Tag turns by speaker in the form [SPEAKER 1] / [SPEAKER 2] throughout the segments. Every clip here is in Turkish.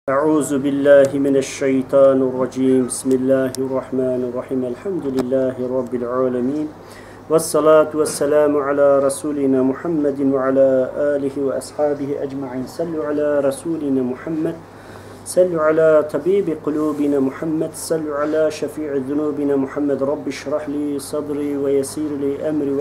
[SPEAKER 1] أعوذ بالله من الشيطان الرجيم بسم الله الرحمن الرحيم الحمد لله رب العالمين والصلاة والسلام على رسولنا محمد وعلى آله وأصحابه أجمعين صلوا على رسولنا محمد صلوا على طبيب قلوبنا محمد صلوا على شفيع ذنوبنا محمد رب اشرح لي صدري ويسير لي أمري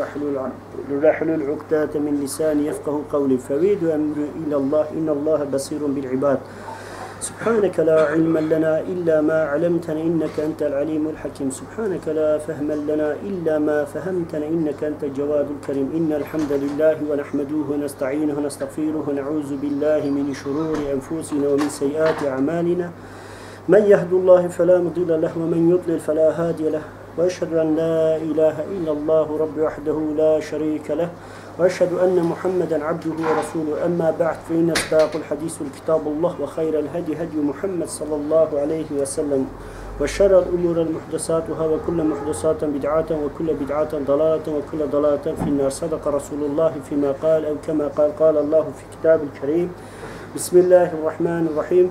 [SPEAKER 1] واحلل عقدة من لساني يفقه قولي فويد أمري إلى الله إن الله بصير بالعباد سبحانك لا علم لنا إلا ما علمتنا إنك أنت العليم الحكيم سبحانك لا فهم لنا إلا ما فهمتنا إنك أنت الجواد الكريم إن الحمد لله ونحمده ونستعينه ونستغفره ونعوذ بالله من شرور أنفسنا ومن سيئات أعمالنا من يهد الله فلا مضل له ومن يضلل فلا هادي له وأشهد أن لا إله إلا الله رب وحده لا شريك له وأشهد أن محمدا عبده ورسوله أما بعد فإن أصدق الحديث الكتاب الله وخير الهدي هدي محمد صلى الله عليه وسلم وشر الأمور المحدثاتها وكل محدثات بدعة وكل بدعة ضلالة وكل ضلالة في النار صدق رسول الله فيما قال أو كما قال الله في كتاب الكريم بسم الله الرحمن الرحيم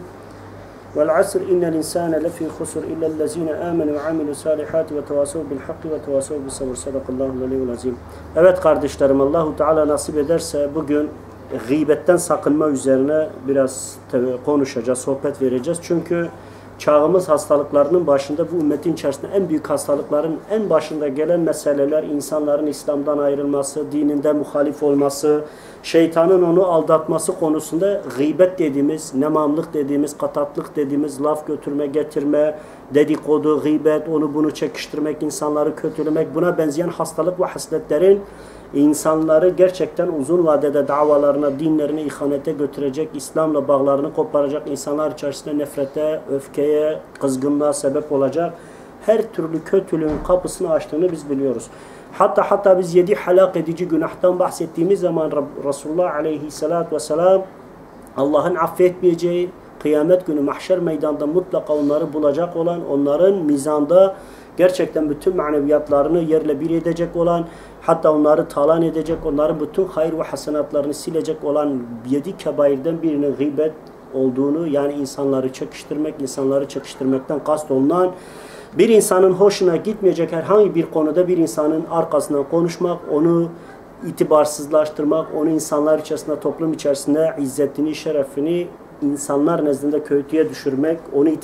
[SPEAKER 1] والعصر إن الإنسان لفي خسر إلا الذين آمنوا وعملوا الصالحات وتواصوا بالحق وتواصوا بالصبر صدق الله العلي العظيم. Evet kardeşlerim, Allahu Teala nasip ederse bugün gıybetten sakınma üzerine biraz konuşacağız, sohbet vereceğiz. Çünkü çağımız hastalıklarının başında, bu ümmetin içerisinde en büyük hastalıkların en başında gelen meseleler insanların İslam'dan ayrılması, dininde muhalif olması, şeytanın onu aldatması konusunda gıybet dediğimiz, nemamlık dediğimiz, katatlık dediğimiz, laf götürme, getirme, dedikodu, gıybet, onu bunu çekiştirmek, insanları kötülemek, buna benzeyen hastalık ve hasletlerin insanları gerçekten uzun vadede davalarına, dinlerine ihanete götürecek, İslam'la bağlarını koparacak, insanlar içerisinde nefrete, öfkeye, kızgınlığa sebep olacak her türlü kötülüğün kapısını açtığını biz biliyoruz. Hatta biz 7 helak edici günahtan bahsettiğimiz zaman Resulullah aleyhissalatü vesselam Allah'ın affetmeyeceği, kıyamet günü mahşer meydanında mutlaka onları bulacak olan, onların mizanda gerçekten bütün maneviyatlarını yerle bir edecek olan, hatta onları talan edecek, onların bütün hayır ve hasenatlarını silecek olan 7 kebairden birinin gıybet olduğunu, yani insanları çekiştirmek, insanları çekiştirmekten kast olunan, bir insanın hoşuna gitmeyecek herhangi bir konuda bir insanın arkasından konuşmak, onu itibarsızlaştırmak, onu insanlar içerisinde, toplum içerisinde izzetini, şerefini insanlar nezdinde kötüye düşürmek,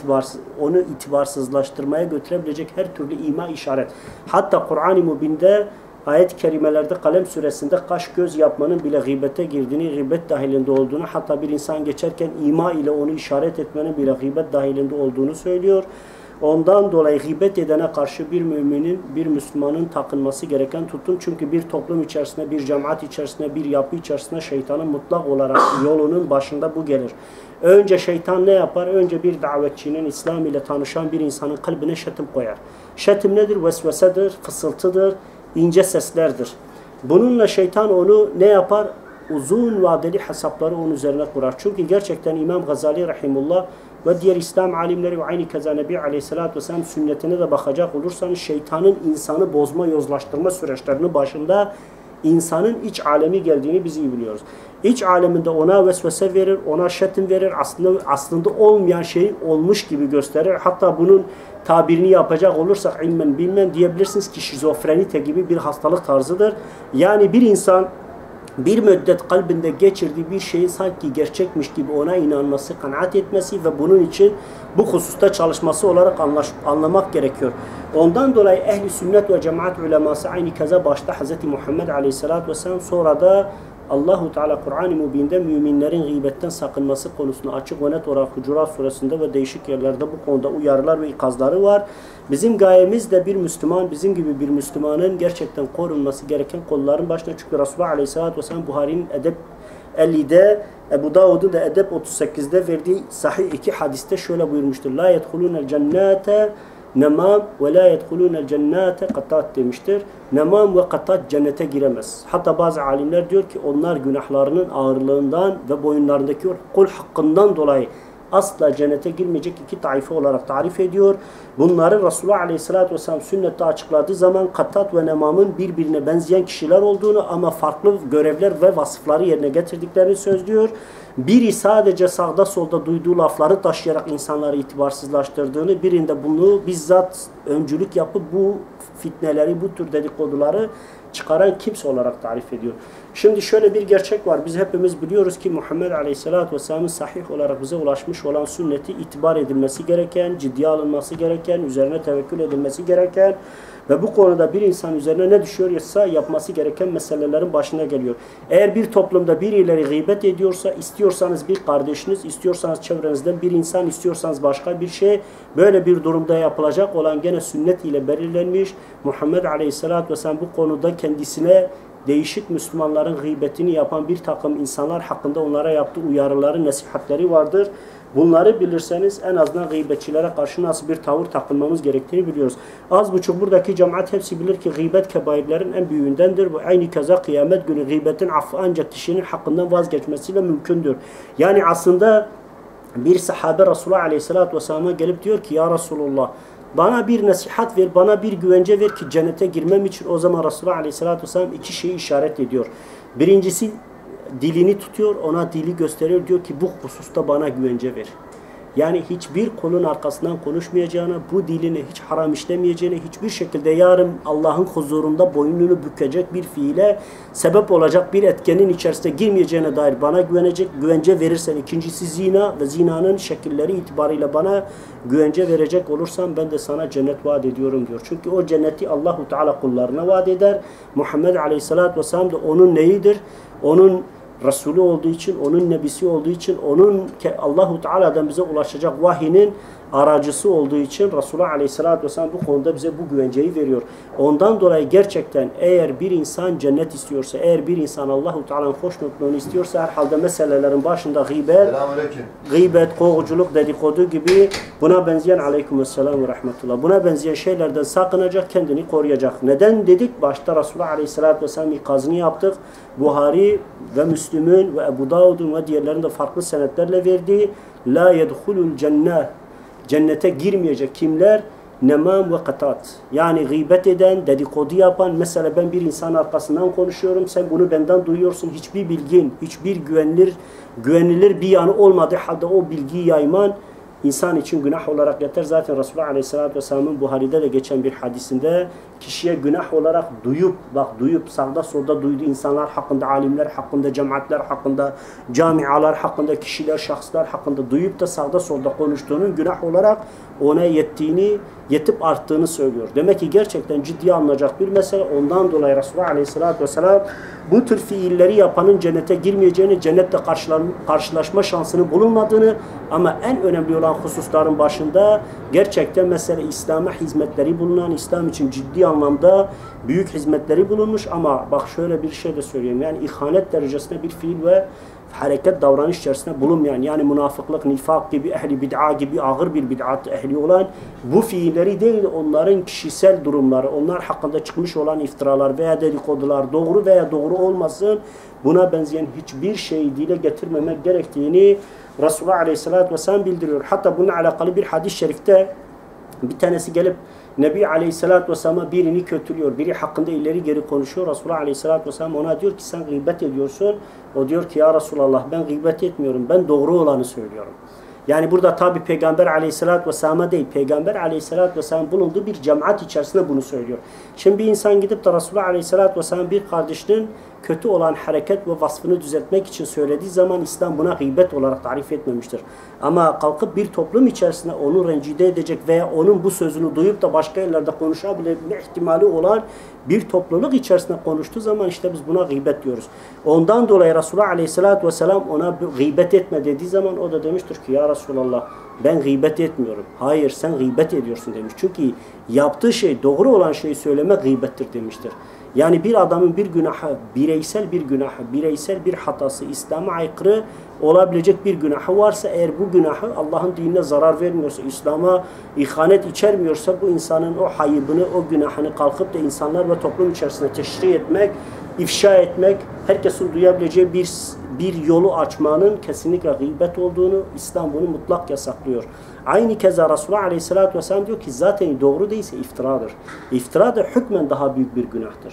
[SPEAKER 1] onu itibarsızlaştırmaya götürebilecek her türlü ima işaret. Hatta Kur'an-ı Mübin'de ayet-i kerimelerde Kalem suresinde kaş göz yapmanın bile gıybete girdiğini, gıybet dahilinde olduğunu, hatta bir insan geçerken ima ile onu işaret etmenin bile gıybet dahilinde olduğunu söylüyor. Ondan dolayı gıybet edene karşı bir müminin, bir Müslümanın takınması gereken tutum. Çünkü bir toplum içerisinde, bir cemaat içerisinde, bir yapı içerisinde şeytanın mutlak olarak yolunun başında bu gelir. Önce şeytan ne yapar? Önce bir davetçinin, İslam ile tanışan bir insanın kalbine şetim koyar. Şetim nedir? Vesvesedir, fısıltıdır, ince seslerdir. Bununla şeytan onu ne yapar? Uzun vadeli hesapları onun üzerine kurar. Çünkü gerçekten İmam Gazali Rahimullah ve diğer İslam alimleri ve aynı keza Nebi Aleyhisselatü Vesselam sünnetine de bakacak olursanız şeytanın insanı bozma, yozlaştırma süreçlerinin başında insanın iç alemi geldiğini biz iyi biliyoruz. İç aleminde ona vesvese verir, ona şetim verir, aslında olmayan şeyi olmuş gibi gösterir. Hatta bunun tabirini yapacak olursak ilmen bilmem diyebilirsiniz ki şizofrenite gibi bir hastalık tarzıdır. Yani bir insan bir müddet kalbinde geçirdiği bir şeyin sanki gerçekmiş gibi ona inanması, kanaat etmesi ve bunun için bu hususta çalışması olarak anlamak gerekiyor. Ondan dolayı ehli sünnet ve cemaat uleması aynı keza başta Hz. Muhammed Aleyhisselatü Vesselam, sonra da Allahu Teala Kur'an-ı Mübin'de müminlerin gıybetten sakınması konusunda açık ve net olarak Hucurat suresinde ve değişik yerlerde bu konuda uyarılar ve ikazları var. Bizim gayemiz de bir Müslüman, bizim gibi bir Müslümanın gerçekten korunması gereken konuların başına. Çünkü Resulullah Aleyhisselatü Vesselam Buhari'nin Edeb 50'de, Ebu Davud'un da Edeb 38'de verdiği sahih 2 hadiste şöyle buyurmuştur. La yedhulûnel cennete nemam ve la yedhulûnel cennete katat demiştir. Nemam ve katat cennete giremez. Hatta bazı alimler diyor ki onlar günahlarının ağırlığından ve boyunlarındaki kul hakkından dolayı asla cennete girmeyecek 2 taife olarak tarif ediyor. Bunları Resulullah Aleyhisselatü Vesselam sünnette açıkladığı zaman Kattat ve Nemam'ın birbirine benzeyen kişiler olduğunu ama farklı görevler ve vasıfları yerine getirdiklerini söylüyor. Biri sadece sağda solda duyduğu lafları taşıyarak insanları itibarsızlaştırdığını, birinde bunu bizzat öncülük yapıp bu fitneleri, bu tür dedikoduları çıkaran kimse olarak tarif ediyor. Şimdi şöyle bir gerçek var. Biz hepimiz biliyoruz ki Muhammed Aleyhisselatü Vesselam'ın sahih olarak bize ulaşmış olan sünneti itibar edilmesi gereken, ciddiye alınması gereken, üzerine tevekkül edilmesi gereken ve bu konuda bir insan üzerine ne düşüyorsa yapması gereken meselelerin başına geliyor. Eğer bir toplumda birileri gıybet ediyorsa, istiyorsanız bir kardeşiniz, istiyorsanız çevrenizden bir insan, istiyorsanız başka bir şey, böyle bir durumda yapılacak olan gene sünnet ile belirlenmiş. Muhammed Aleyhisselatü Vesselam bu konuda kendisine değişik Müslümanların gıybetini yapan bir takım insanlar hakkında onlara yaptığı uyarıları, nasihatleri vardır. Bunları bilirseniz en azından gıybetçilere karşı nasıl bir tavır takılmamız gerektiğini biliyoruz. Az buçuk buradaki cemaat hepsi bilir ki gıybet kebairlerin en büyüğündendir. Bu aynı keza kıyamet günü gıybetin affı ancak kişinin hakkından vazgeçmesiyle mümkündür. Yani aslında bir sahabe Resulullah Aleyhisselatü Vesselam'a gelip diyor ki ya Resulullah bana bir nasihat ver, bana bir güvence ver ki cennete girmem için. O zaman Resulullah Aleyhisselatü Vesselam iki şeyi işaret ediyor. Birincisi dilini tutuyor, ona dili gösteriyor. Diyor ki bu hususta bana güvence ver. Yani hiçbir kolun arkasından konuşmayacağına, bu diline hiç haram işlemeyeceğine, hiçbir şekilde yarın Allah'ın huzurunda boynunu bükecek bir fiile sebep olacak bir etkenin içerisine girmeyeceğine dair bana güvence verirsen, ikincisi zina ve zinanın şekilleri itibariyle bana güvence verecek olursan ben de sana cennet vaat ediyorum diyor. Çünkü o cenneti Allahu Teala kullarına vaat eder. Muhammed Aleyhisselatü Vesselam da onun neyidir? Onun Resulü olduğu için, onun nebisi olduğu için, onun Allahu Teala'dan bize ulaşacak vahyinin aracısı olduğu için Resulullah Aleyhisselatü Vesselam bu konuda bize bu güvenceyi veriyor. Ondan dolayı gerçekten eğer bir insan cennet istiyorsa, eğer bir insan Allahu Teala'nın hoşnutluğunu istiyorsa herhalde meselelerin başında gıybet, kovuculuk, dedikodu gibi buna benzeyen aleykümselam ve rahmetullah. Buna benzeyen şeylerden sakınacak, kendini koruyacak. Neden dedik? Başta Resulullah Aleyhisselatü Vesselam ikazını yaptık. Buhari ve Müslüm'ün ve Ebu Davud'un ve diğerlerinin de farklı senetlerle verdiği la yedhulul cenneh, cennete girmeyecek kimler? Nemam ve katat. Yani gıybet eden, dedikodu yapan. Mesela ben bir insan arkasından konuşuyorum. Sen bunu benden duyuyorsun. Hiçbir bilgin, hiçbir güvenilir bir yanı olmadığı halde o bilgiyi yayman insan için günah olarak yeter. Zaten Resulullah Aleyhisselatü Vesselam'ın Buhari'de de geçen bir hadisinde kişiye günah olarak duyup sağda solda duyduğu insanlar hakkında, alimler hakkında, cemaatler hakkında, camialar hakkında, kişiler, şahıslar hakkında duyup da sağda solda konuştuğunun günah olarak ona yetip arttığını söylüyor. Demek ki gerçekten ciddiye alınacak bir mesele. Ondan dolayı Resulullah Aleyhisselatü Vesselam bu tür fiilleri yapanın cennete girmeyeceğini, cennette karşılaşma şansının bulunmadığını ama en önemli olan hususların başında gerçekten mesela İslam'a hizmetleri bulunan, İslam için ciddi anlamda büyük hizmetleri bulunmuş ama bak şöyle bir şey de söyleyeyim. Yani ihanet derecesinde bir fiil ve hareket, davranış içerisinde bulunmayan, yani münafıklık, nifak gibi, ehli bid'a gibi ağır bir bid'at ehli olan bu fiilleri değil, onların kişisel durumları, onlar hakkında çıkmış olan iftiralar veya dedikodular doğru veya doğru olmasın, buna benzeyen hiçbir şeyi dile getirmemek gerektiğini Resulullah Aleyhisselatü Vesselam bildiriyor. Hatta bununla alakalı bir hadis-i şerifte bir tanesi gelip Nebi Aleyhisselatü Vesselam'a birini kötülüyor. Biri hakkında ileri geri konuşuyor. Resulullah Aleyhisselatü Vesselam ona diyor ki sen gıybet ediyorsun. O diyor ki ya Resulallah ben gıybet etmiyorum. Ben doğru olanı söylüyorum. Yani burada tabi Peygamber Aleyhisselatü Vesselam'a değil, Peygamber Aleyhisselatü Vesselam bulunduğu bir cemaat içerisinde bunu söylüyor. Şimdi bir insan gidip de Resulullah Aleyhisselatü Vesselam bir kardeşinin kötü olan hareket ve vasfını düzeltmek için söylediği zaman İslam buna gıybet olarak tarif etmemiştir. Ama kalkıp bir toplum içerisinde onu rencide edecek veya onun bu sözünü duyup da başka yerlerde konuşabilme ihtimali olan bir topluluk içerisinde konuştuğu zaman işte biz buna gıybet diyoruz. Ondan dolayı Resulullah Aleyhisselatü Vesselam ona gıybet etme dediği zaman o da demiştir ki ya Resulallah ben gıybet etmiyorum. Hayır sen gıybet ediyorsun demiş. Çünkü yaptığı şey doğru olan şeyi söylemek gıybettir demiştir. Yani bir adamın bir günahı, bireysel bir hatası, İslam'a aykırı olabilecek bir günahı varsa, eğer bu günahı Allah'ın dinine zarar vermiyorsa, İslam'a ihanet içermiyorsa, bu insanın o hayıbını, o günahını kalkıp da insanlar ve toplum içerisinde teşri etmek, ifşa etmek, herkesin duyabileceği bir yolu açmanın kesinlikle gıybet olduğunu, İslam bunu mutlak yasaklıyor. Aynı keza Resulullah Aleyhisselatü Vesselam diyor ki zaten doğru değilse iftiradır. İftira da hükmen daha büyük bir günahtır.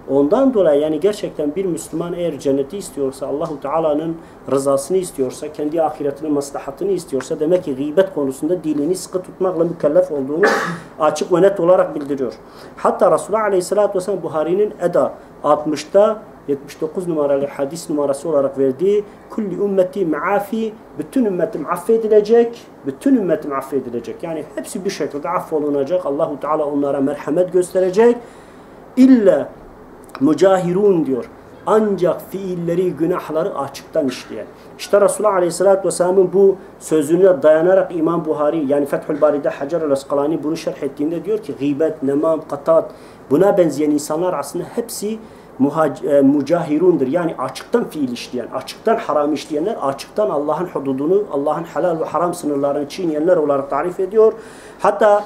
[SPEAKER 1] Ondan dolayı yani gerçekten bir Müslüman eğer cenneti istiyorsa, Allahu Teala'nın rızasını istiyorsa, kendi ahiretinin maslahatını istiyorsa demek ki gıybet konusunda dilini sıkı tutmakla mükellef olduğunu açık ve net olarak bildiriyor. Hatta Resulullah Aleyhisselatü Vesselam Buhari'nin Eda 60'ta 79 numaralı hadis numarası olarak verdiği kulli ümmeti me'afi, bütün ümmetim affedilecek, bütün ümmetim affedilecek. Yani hepsi bir şekilde affolunacak. Allahu Teala onlara merhamet gösterecek. İlla mücahirun diyor. Ancak fiilleri, günahları açıktan işleyen. İşte Resulullah Aleyhisselatü Vesselam'ın bu sözüne dayanarak İmam Buhari yani Fethül Bari'de Hacer el-Asqalani bunu şerh ettiğinde diyor ki gıybet, nemam, katat buna benzeyen insanlar aslında hepsi mücahirundur. Yani açıktan fiil işleyen, açıktan haram işleyenler, açıktan Allah'ın hududunu, Allah'ın helal ve haram sınırlarını çiğneyenler olarak tarif ediyor. Hatta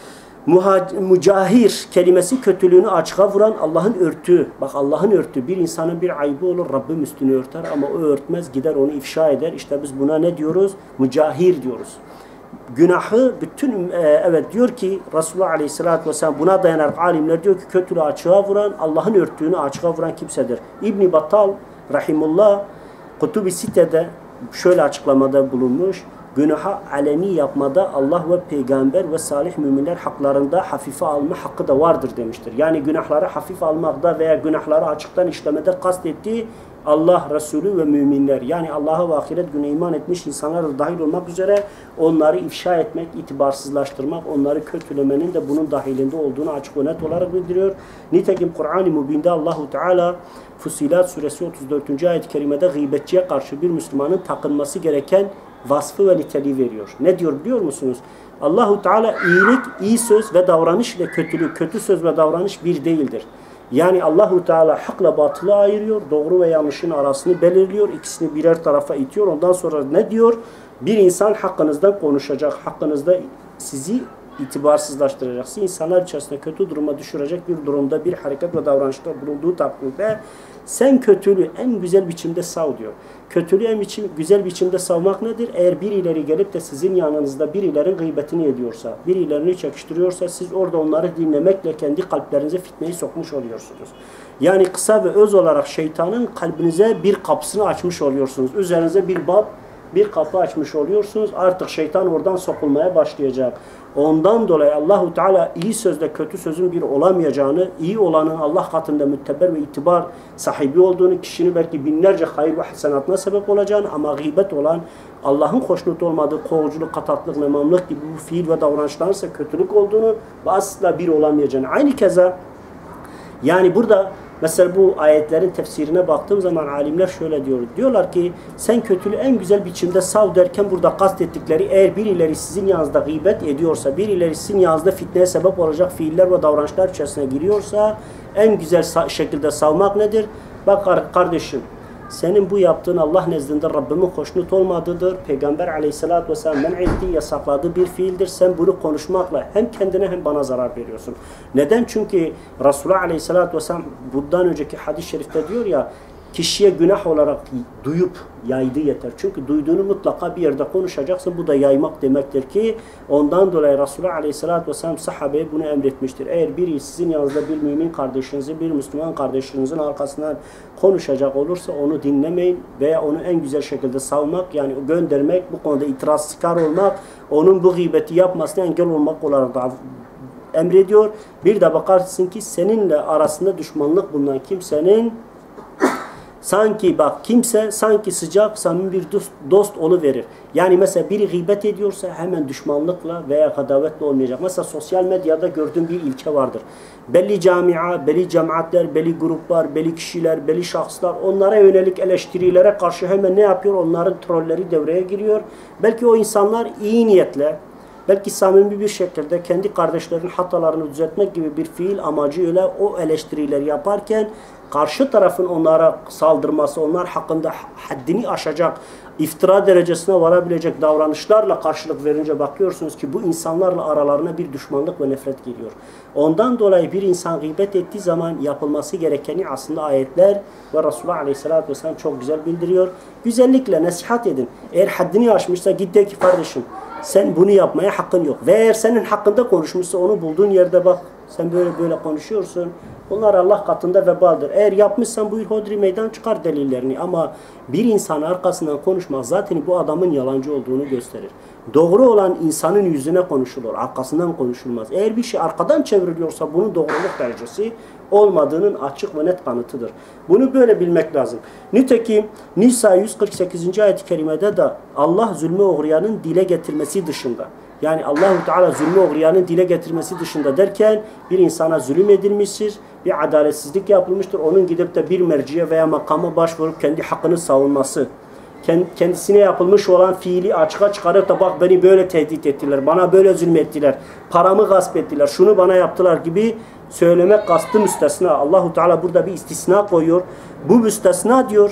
[SPEAKER 1] mücahir kelimesi kötülüğünü açığa vuran Allah'ın örtüğü. Bak Allah'ın örtüğü. Bir insanın bir ayıbı olur. Rabbim üstünü örter ama o örtmez. Gider onu ifşa eder. İşte biz buna ne diyoruz? Mücahir diyoruz. Günahı bütün evet diyor ki Resulullah Aleyhisselatü Vesselam buna dayanarak alimler diyor ki kötülüğü açığa vuran Allah'ın örtüğünü açığa vuran kimsedir. İbn Battal rahimullah Kutubi Sitte'de şöyle açıklamada bulunmuş. Günaha aleni yapmada Allah ve peygamber ve salih müminler haklarında hafife alma hakkı da vardır demiştir. Yani günahları hafif almakta veya günahları açıktan işlemede kastettiği Allah, Resulü ve müminler. Yani Allah'a ve ahiret gününe iman etmiş insanlar da dahil olmak üzere onları ifşa etmek, itibarsızlaştırmak, onları kötülemenin de bunun dahilinde olduğunu açık ve net olarak bildiriyor. Nitekim Kur'an-ı Mübin'de Allahu Teala Fussilat suresi 34. ayet-i kerimede gıybetçiye karşı bir Müslümanın takınması gereken vasfı ve niteliği veriyor. Ne diyor biliyor musunuz? Allahu Teala iyilik, iyi söz ve davranış ile kötülük, kötü söz ve davranış bir değildir. Yani Allahu Teala hakla batılı ayırıyor, doğru ve yanlışın arasını belirliyor, ikisini birer tarafa itiyor. Ondan sonra ne diyor? Bir insan hakkınızdan konuşacak, hakkınızda sizi itibarsızlaştıracak, insanlar içerisinde kötü duruma düşürecek bir durumda bir hareket ve davranışta bulunduğu takdirde sen kötülüğü en güzel biçimde sav diyor. Kötülüğü en güzel biçimde savmak nedir? Eğer birileri gelip de sizin yanınızda birilerin gıybetini ediyorsa, birilerini çekiştiriyorsa siz orada onları dinlemekle kendi kalplerinize fitneyi sokmuş oluyorsunuz. Yani kısa ve öz olarak şeytanın kalbinize bir kapısını açmış oluyorsunuz. Üzerinize bir kapı açmış oluyorsunuz. Artık şeytan oradan sokulmaya başlayacak. Ondan dolayı Allahu Teala iyi sözle kötü sözün bir olamayacağını, iyi olanın Allah katında mütteber ve itibar sahibi olduğunu, kişinin belki binlerce hayır ve hasenatına sebep olacağını ama gıybet olan Allah'ın hoşnut olmadığı kovuculuk, katatlık, nemamlık gibi bu fiil ve davranışların ise kötülük olduğunu ve asla bir olamayacağını. Aynı keza yani burada mesela bu ayetlerin tefsirine baktığım zaman alimler şöyle diyor. Diyorlar ki sen kötülüğü en güzel biçimde sav derken burada kastettikleri eğer birileri sizin yanınızda gıybet ediyorsa, birileri sizin yanınızda fitneye sebep olacak fiiller ve davranışlar içerisine giriyorsa en güzel şekilde savmak nedir? Bak kardeşim senin bu yaptığın Allah nezdinde Rabbimin hoşnut olmadığıdır. Peygamber Aleyhisselatü Vesselam men ettiği, yasakladığı bir fiildir. Sen bunu konuşmakla hem kendine hem bana zarar veriyorsun. Neden? Çünkü Resulullah Aleyhisselatü Vesselam bundan önceki hadis-i şerifte diyor ya kişiye günah olarak duyup yaydı yeter. Çünkü duyduğunu mutlaka bir yerde konuşacaksın. Bu da yaymak demektir ki ondan dolayı Resulullah Aleyhisselatü Vesselam sahabeye bunu emretmiştir. Eğer biri sizin yanınızda bir mümin kardeşinizi, bir Müslüman kardeşinizin arkasından konuşacak olursa onu dinlemeyin veya onu en güzel şekilde savmak yani göndermek, bu konuda itiraz çıkar olmak, onun bu gıybeti yapmasına engel olmak olarak da emrediyor. Bir de bakarsın ki seninle arasında düşmanlık bulunan kimsenin sanki bak kimse sanki sıcak samimi bir dost oluverir. Yani mesela biri gıybet ediyorsa hemen düşmanlıkla veya kadavetle olmayacak. Mesela sosyal medyada gördüğüm bir ilke vardır. Belli camia, belli cemaatler, belli gruplar, belli kişiler, belli şahıslar onlara yönelik eleştirilere karşı hemen ne yapıyor? Onların trolleri devreye giriyor. Belki o insanlar iyi niyetle, belki samimi bir şekilde kendi kardeşlerinin hatalarını düzeltmek gibi bir fiil amacıyla o eleştirileri yaparken karşı tarafın onlara saldırması, onlar hakkında haddini aşacak, iftira derecesine varabilecek davranışlarla karşılık verince bakıyorsunuz ki bu insanlarla aralarına bir düşmanlık ve nefret geliyor. Ondan dolayı bir insan gıybet ettiği zaman yapılması gerekeni aslında ayetler ve Resulullah Aleyhisselatü Vesselam çok güzel bildiriyor. Güzellikle nasihat edin. Eğer haddini aşmışsa git de ki kardeşim sen bunu yapmaya hakkın yok. Ve eğer senin hakkında konuşmuşsa onu bulduğun yerde bak Sen böyle konuşuyorsun. Bunlar Allah katında vebaldir. Eğer yapmışsan buyur hodri meydan çıkar delillerini. Ama bir insan arkasından konuşmak zaten bu adamın yalancı olduğunu gösterir. Doğru olan insanın yüzüne konuşulur. Arkasından konuşulmaz. Eğer bir şey arkadan çevriliyorsa bunun doğruluk derecesi olmadığının açık ve net kanıtıdır. Bunu böyle bilmek lazım. Nitekim Nisa 148. ayet-i kerimede de Allah zulme uğrayanın dile getirmesi dışında, yani Allahu Teala zulme uğrayanın dile getirmesi dışında derken bir insana zulüm edilmiştir, bir adaletsizlik yapılmıştır. Onun gidip de bir merciye veya makama başvurup kendi hakkını savunması, kendisine yapılmış olan fiili açığa çıkarıp da bak beni böyle tehdit ettiler, bana böyle zulmettiler, paramı gasp ettiler, şunu bana yaptılar gibi söylemek kastı müstesna. Allahu Teala burada bir istisna koyuyor. Bu müstesna diyor,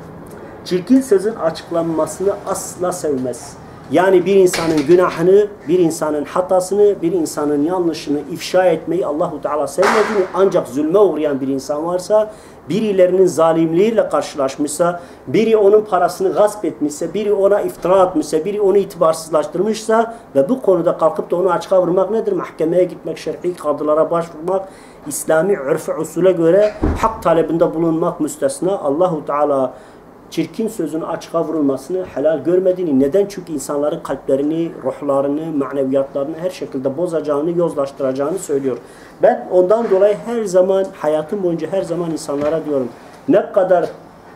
[SPEAKER 1] çirkin sözün açıklanmasını asla sevmez. Yani bir insanın günahını, bir insanın hatasını, bir insanın yanlışını ifşa etmeyi Allahu Teala sevmediğini, ancak zulme uğrayan bir insan varsa, birilerinin zalimliğiyle karşılaşmışsa, biri onun parasını gasp etmişse, biri ona iftira atmışsa, biri onu itibarsızlaştırmışsa ve bu konuda kalkıp da onu açığa vurmak nedir? Mahkemeye gitmek, şer'i kadılara başvurmak, İslami örf-i usule göre hak talebinde bulunmak müstesna. Allahu Teala çirkin sözün açığa vurulmasını helal görmediğini, neden? Çünkü insanların kalplerini, ruhlarını, maneviyatlarını her şekilde bozacağını, yozlaştıracağını söylüyor. Ben ondan dolayı her zaman, hayatım boyunca her zaman insanlara diyorum, ne kadar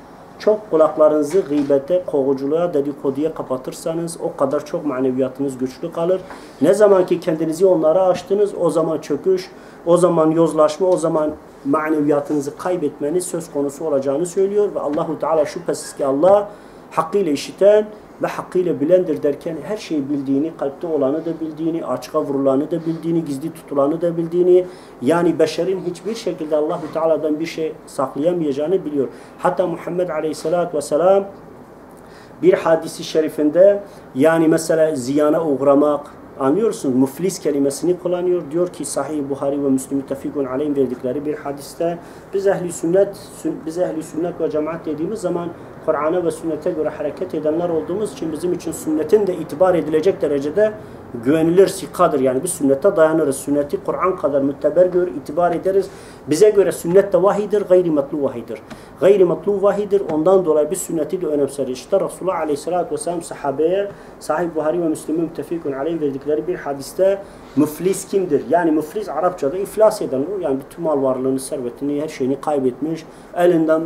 [SPEAKER 1] çok kulaklarınızı gıybete, kovuculuğa, dedikoduya kapatırsanız o kadar çok maneviyatınız güçlü kalır. Ne zaman ki kendinizi onlara açtınız, o zaman çöküş, o zaman yozlaşma, o zaman maneviyatınızı kaybetmeniz söz konusu olacağını söylüyor. Ve Allahu Teala şüphesiz ki Allah hakkıyla işiten ve hakkıyla bilendir derken her şeyi bildiğini, kalpte olanı da bildiğini, açığa vurulanı da bildiğini, gizli tutulanı da bildiğini, yani beşerin hiçbir şekilde Allahu Teala'dan bir şey saklayamayacağını biliyor. Hatta Muhammed Aleyhisselatü Vesselam bir hadisi şerifinde, yani mesela ziyana uğramak, anlıyorsunuz, müflis kelimesini kullanıyor. Diyor ki Sahih Buhari ve Müslim müttefikun aleyhim verdikleri bir hadiste, biz ehli sünnet ve cemaat dediğimiz zaman Kur'an'a ve sünnete göre hareket edenler olduğumuz için bizim için sünnetin de itibar edilecek derecede güvenilir sikadır. Yani biz sünnete dayanırız. Sünneti Kur'an kadar müteber görür, itibar ederiz. Bize göre sünnet de vahidir, gayri matlu vahidir. Gayri matlu vahidir. Ondan dolayı biz sünneti de önemseriz. İşte Resulullah Aleyhisselatü Vesselam sahabeye Sahih Buhari ve Müslim'in müttefikun aleyh verdikleri bir hadiste müflis kimdir? Yani müflis Arapçada iflas eden, yani bütün mal varlığını, servetini, her şeyini kaybetmiş, elinden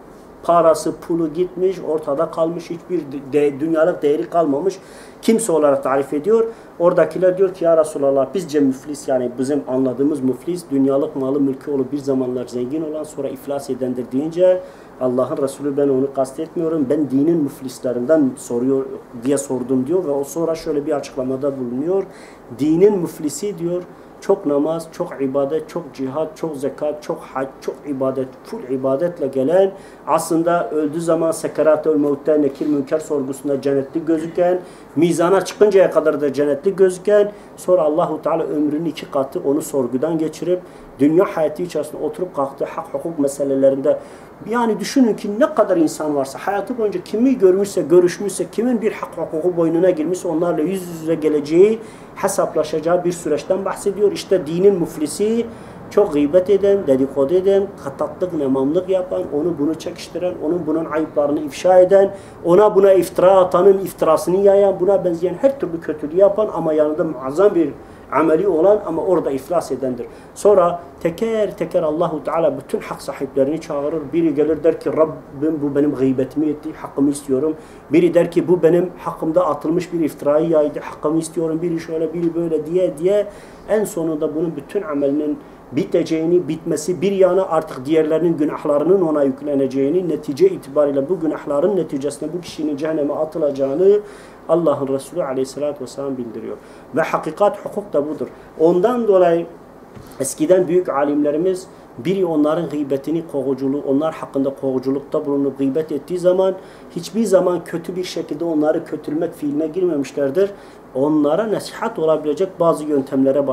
[SPEAKER 1] parası, pulu gitmiş, ortada kalmış, hiçbir dünyalık değeri kalmamış kimse olarak tarif ediyor. Oradakiler diyor ki ya Resulallah bizce müflis, yani bizim anladığımız müflis dünyalık malı mülkü olup bir zamanlar zengin olan sonra iflas edendir deyince Allah'ın Resulü ben onu kastetmiyorum, ben dinin müflislerinden soruyor diye sordum diyor ve o sonra şöyle bir açıklamada bulunuyor. Dinin müflisi diyor çok namaz, çok ibadet, çok cihat, çok zekat, çok hac, çok ibadet, full ibadetle gelen, aslında öldüğü zaman sekerat-ı mevtte nekir münker sorgusunda cennetli gözüken, mizana çıkıncaya kadar da cennetli gözüken, sonra Allahu Teala ömrünün 2 katı onu sorgudan geçirip dünya hayatı içerisinde oturup kalktığı hak hukuk meselelerinde, yani düşünün ki ne kadar insan varsa, hayatı boyunca kimi görmüşse, görüşmüşse, kimin bir hak hukuku boynuna girmişse onlarla yüz yüze geleceği, hesaplaşacağı bir süreçten bahsediyor. İşte dinin müflisi, çok gıybet eden, dedikodu eden, hatatlık, nemamlık yapan, onu bunu çekiştiren, onun bunun ayıplarını ifşa eden, ona buna iftira atanın iftirasını yayan, buna benzeyen her türlü kötülüğü yapan ama yanında muazzam bir ameli olan ama orada iflas edendir. Sonra teker teker Allahu Teala bütün hak sahiplerini çağırır. Biri gelir der ki Rabbim bu benim gıybetimi etti, hakkımı istiyorum. Biri der ki bu benim hakkımda atılmış bir iftirayı yaydı, hakkımı istiyorum. Biri şöyle, biri böyle diye en sonunda bunun bütün amelinin biteceğini, bitmesi bir yana, artık diğerlerinin günahlarının ona yükleneceğini, netice itibariyle bu günahların neticesinde bu kişinin cehenneme atılacağını Allah'ın Resulü Aleyhisselatü Vesselam bildiriyor. Ve hakikat hukuk da budur. Ondan dolayı eskiden büyük alimlerimiz biri onların gıybetini, kovuculuğu, onlar hakkında kovuculukta bulunup gıybet ettiği zaman hiçbir zaman kötü bir şekilde onları kötülmek fiiline girmemişlerdir. Onlara nasihat olabilecek bazı yöntemlere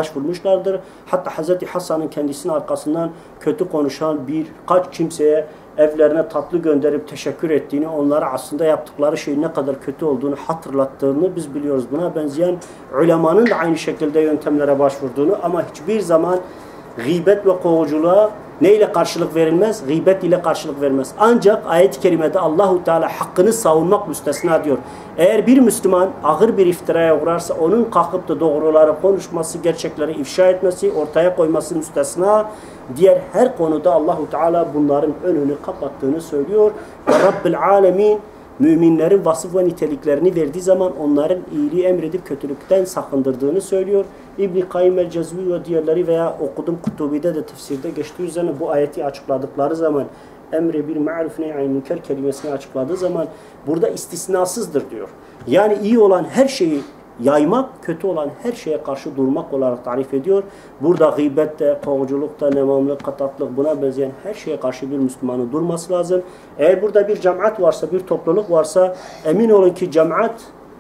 [SPEAKER 1] başvurmuşlardır. Hatta Hz. Hasan'ın kendisinin arkasından kötü konuşan birkaç kimseye evlerine tatlı gönderip teşekkür ettiğini, onlara aslında yaptıkları şeyin ne kadar kötü olduğunu hatırlattığını biz biliyoruz. Buna benzeyen ulemanın da aynı şekilde yöntemlere başvurduğunu, ama hiçbir zaman gıybet ve kovuculuğa neyle karşılık verilmez? Gıybet ile karşılık verilmez. Ancak ayet-i kerimede Allahu Teala hakkını savunmak müstesna diyor. Eğer bir Müslüman ağır bir iftiraya uğrarsa onun kalkıp da doğruları konuşması, gerçekleri ifşa etmesi, ortaya koyması müstesna. Diğer her konuda Allahu Teala bunların önünü kapattığını söylüyor. Ve Rabbil Alemin müminlerin vasıf ve niteliklerini verdiği zaman onların iyiliği emredip kötülükten sakındırdığını söylüyor. İbn-i Kayyim el-Cezvi ve diğerleri veya okudum Kutubi'de de tefsirde geçtiği üzerine bu ayeti açıkladıkları zaman, emre bil ma'ruf nehy münker kelimesini açıkladığı zaman burada istisnasızdır diyor. Yani iyi olan her şeyi yaymak, kötü olan her şeye karşı durmak olarak tarif ediyor. Burada gıybette, kovuculukta, nemamlık, katatlık, buna benzeyen her şeye karşı bir Müslümanın durması lazım. Eğer burada bir cemaat varsa, bir topluluk varsa, emin olun ki cemaat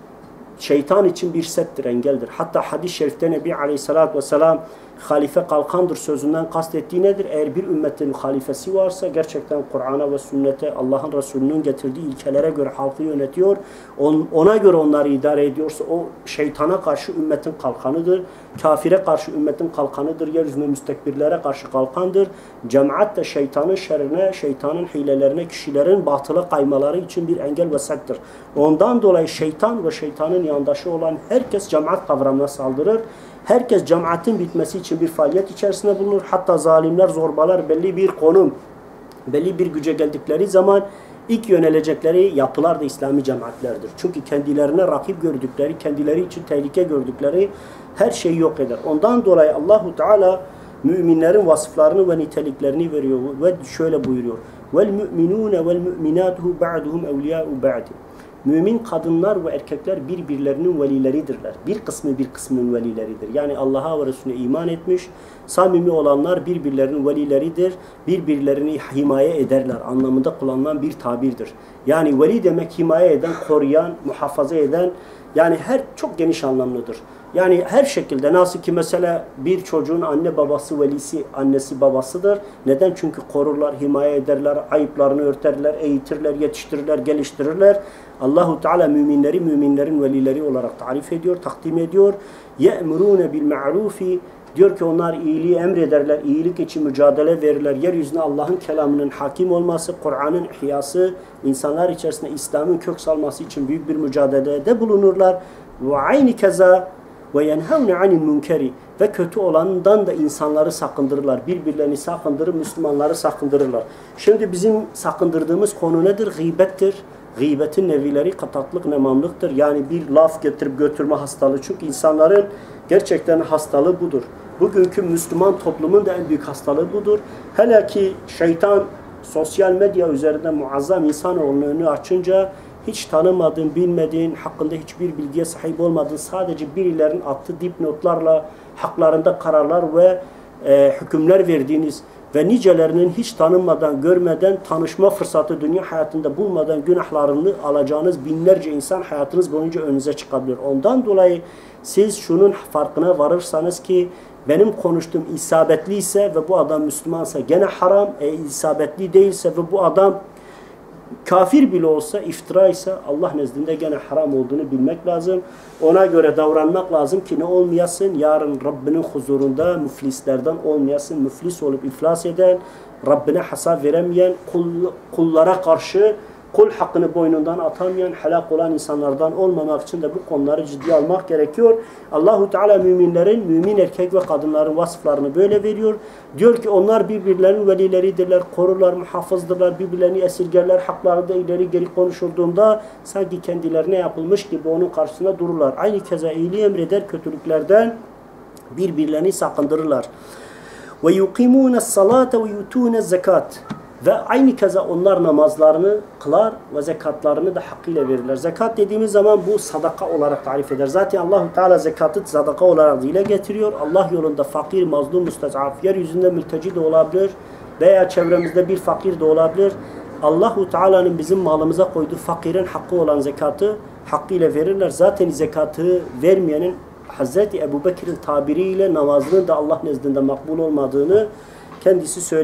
[SPEAKER 1] şeytan için bir settir, engeldir. Hatta hadis-i şerifte Nebi Aleyhisselatü Vesselam halife kalkandır sözünden kastettiği nedir? Eğer bir ümmetin halifesi varsa gerçekten Kur'an'a ve sünnete, Allah'ın Resulü'nün getirdiği ilkelere göre halkı yönetiyor. Ona göre onları idare ediyorsa o şeytana karşı ümmetin kalkanıdır. Kafire karşı ümmetin kalkanıdır. Yeryüzünde müstekbirlere karşı kalkandır. Cemaat de şeytanın şerrine, şeytanın hilelerine, kişilerin batıla kaymaları için bir engel ve settir. Ondan dolayı şeytan ve şeytanın yandaşı olan herkes cemaat kavramına saldırır. Herkes cemaatin bitmesi için bir faaliyet içerisinde bulunur. Hatta zalimler, zorbalar belli bir konum, belli bir güce geldikleri zaman ilk yönelecekleri yapılar da İslami cemaatlerdir. Çünkü kendilerine rakip gördükleri, kendileri için tehlike gördükleri her şeyi yok eder. Ondan dolayı Allahu Teala müminlerin vasıflarını ve niteliklerini veriyor ve şöyle buyuruyor. Vel mu'minun vel mu'minatu ba'duhum evliya'u ba'd. Mümin kadınlar ve erkekler birbirlerinin velileridirler. Bir kısmı bir kısmın velileridir. Yani Allah'a ve Resulüne iman etmiş, samimi olanlar birbirlerinin velileridir. Birbirlerini himaye ederler anlamında kullanılan bir tabirdir. Yani veli demek himaye eden, koruyan, muhafaza eden, yani çok geniş anlamlıdır. Yani her şekilde nasıl ki mesela bir çocuğun anne babası velisi, annesi babasıdır. Neden? Çünkü korurlar, himaye ederler, ayıplarını örterler, eğitirler, yetiştirirler, geliştirirler. Allahu Teala müminleri müminlerin velileri olarak tarif ediyor, takdim ediyor. Ye'murune bil ma'rufi, diyor ki onlar iyiliği emrederler, iyilik için mücadele verirler. Yeryüzüne Allah'ın kelamının hakim olması, Kur'an'ın ihyası, insanlar içerisinde İslam'ın kök salması için büyük bir mücadelede bulunurlar. Ve aynı keza ve yenhevne anil münkeri, ve kötü olandan da insanları sakındırırlar. Birbirlerini sakındırır, Müslümanları sakındırırlar. Şimdi bizim sakındırdığımız konu nedir? Gıybettir. Gıybetin nevileri katatlık, nemamlıktır. Yani bir laf getirip götürme hastalığı. Çünkü insanların gerçekten hastalığı budur. Bugünkü Müslüman toplumun da en büyük hastalığı budur. Hele ki şeytan sosyal medya üzerinde muazzam insanoğlunun önünü açınca hiç tanımadığın, bilmediğin, hakkında hiçbir bilgiye sahip olmadığın, sadece birilerinin attığı dipnotlarla haklarında kararlar ve hükümler verdiğiniz ve nicelerinin hiç tanınmadan, görmeden, tanışma fırsatı dünya hayatında bulmadan günahlarını alacağınız binlerce insan hayatınız boyunca önünüze çıkabilir. Ondan dolayı siz şunun farkına varırsanız ki benim konuştuğum isabetli ise ve bu adam Müslümansa gene haram, isabetli değilse ve bu adam kafir bile olsa, iftira ise Allah nezdinde gene haram olduğunu bilmek lazım. Ona göre davranmak lazım ki ne olmayasın? Yarın Rabbinin huzurunda müflislerden olmayasın. Müflis olup iflas eden, Rabbine hesap veremeyen, kullara karşı kul hakkını boynundan atamayan, helak olan insanlardan olmamak için de bu konuları ciddiye almak gerekiyor. Allahu Teala müminlerin, mümin erkek ve kadınların vasıflarını böyle veriyor. Diyor ki onlar birbirlerinin velileridirler, korurlar, muhafızdırlar, birbirlerini esirgerler, haklarında ileri geri konuşulduğunda sanki kendilerine yapılmış gibi onun karşısında dururlar. Aynı keza iyiliği emreder, kötülüklerden birbirlerini sakındırırlar. Ve yuqimûne s-salâte ve yutûne zekat. Ve aynı keza onlar namazlarını kılar ve zekatlarını da hakkıyla verirler. Zekat dediğimiz zaman bu sadaka olarak tarif eder. Zaten Allahu Teala zekatı sadaka olarak dile getiriyor. Allah yolunda fakir, mazlum, müstezaf, yeryüzünde mülteci de olabilir veya çevremizde bir fakir de olabilir. Allahu Teala'nın bizim malımıza koyduğu fakirin hakkı olan zekatı hakkıyla verirler. Zaten zekatı vermeyenin Hazreti Ebu Bekir'in tabiriyle namazının da Allah nezdinde makbul olmadığını kendisi söyler.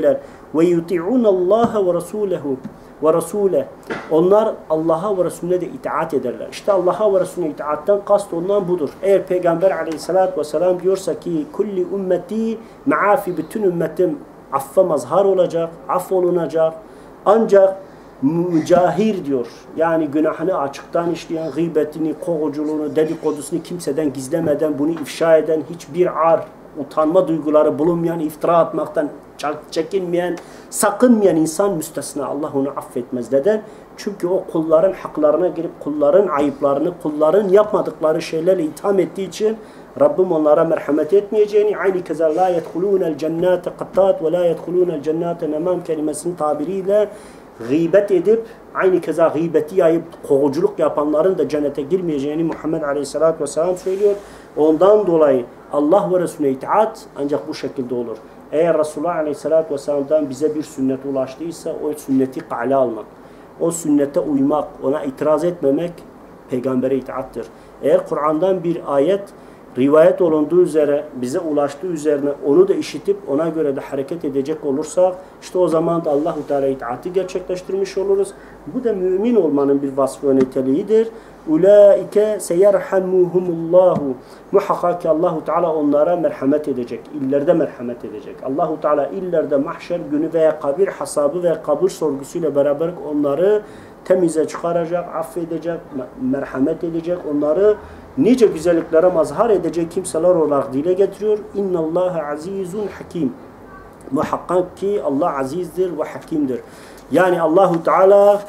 [SPEAKER 1] ve yuti'unallaha ve rasulehu ve rasule. Onlar Allah'a ve Resulüne de itaat ederler. İşte Allah'a ve Resulüne itaatten kast olunan budur. Eğer Peygamber aleyhissalatü vesselam diyorsa ki kulli ümmeti maafi, bütün ümmetim affa mazhar olacak, affolunacak. Ancak mücahir diyor. Yani günahını açıktan işleyen, gıybetini, kovuculuğunu, dedikodusunu kimseden gizlemeden, bunu ifşa eden, hiçbir ar, utanma duyguları bulunmayan, iftira atmaktan çekinmeyen, sakınmayan insan müstesna. Allah onu affetmez. Neden? Çünkü o kulların haklarına girip kulların ayıplarını, kulların yapmadıkları şeylerle itham ettiği için Rabbim onlara merhamet etmeyeceğini, aynı keza la yedhulûnel cennâte kattat ve la yedhulûnel cennâte nemâm kelimesinin tabiriyle gıybet edip, aynı keza gıybeti yayıp kovuculuk yapanların da cennete girmeyeceğini Muhammed Aleyhisselatü Vesselam söylüyor. Ondan dolayı Allah ve Resulüne itaat ancak bu şekilde olur. Eğer Resulullah Aleyhisselatü Vesselam'dan bize bir sünnet ulaştıysa o sünneti kale almak, o sünnete uymak, ona itiraz etmemek peygambere itaattir. Eğer Kur'an'dan bir ayet rivayet olunduğu üzere, bize ulaştığı üzerine onu da işitip ona göre de hareket edecek olursak, işte o zaman da Allah-u Teala itaati gerçekleştirmiş oluruz. Bu da mümin olmanın bir vasfı ve niteliğidir. Ulaike seyerhamuhumullahu. Muhakkak ki Allah-u Teala onlara merhamet edecek. İllerde merhamet edecek. Allah-u Teala illerde mahşer günü veya kabir hasabı veya kabir sorgusuyla beraber onları temize çıkaracak, affedecek, merhamet edecek, onları nice güzelliklere mazhar edecek kimseler olarak dile getiriyor. İnnallâhe azîzun hakim. Muhakkak ki Allah azizdir ve hakimdir. Yani Allahu Teala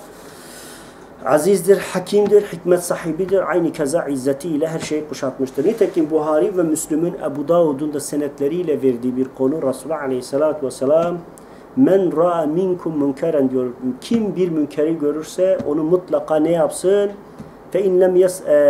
[SPEAKER 1] azizdir, hakimdir, hikmet sahibidir. Aynı keza izzetiyle her şeyi kuşatmıştır. Nitekim Buhari ve Müslüm'ün Ebu Davud'un da senetleriyle verdiği bir konu Resulullah Aleyhisselatü Vesselam men ra'a minkum münkeren diyor. Kim bir münkeri görürse onu mutlaka ne yapsın? Fe in lem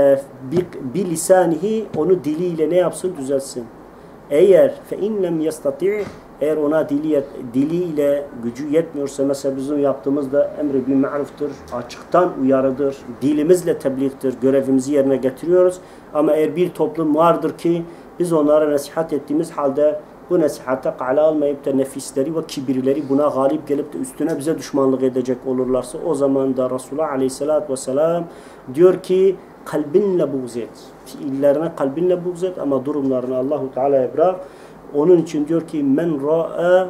[SPEAKER 1] bi lisanihi, onu diliyle ne yapsın? Düzelsin. Eğer fe in lem yastati', eğer ona diliyle gücü yetmiyorsa, mesela bizim yaptığımızda emri bil ma'ruftur, açıktan uyarıdır, dilimizle tebliğdir, görevimizi yerine getiriyoruz. Ama eğer bir toplum vardır ki biz onlara nasihat ettiğimiz halde bu nasihate kale almayıp da nefisleri ve kibirleri buna galip gelip de üstüne bize düşmanlık edecek olurlarsa, o zaman da Resulullah Aleyhisselatü Vesselam diyor ki kalbinle buğz et. Fiillerine kalbinle buğz et ama durumlarını Allah-u Teala'ya bırak. Onun için diyor ki men ra'a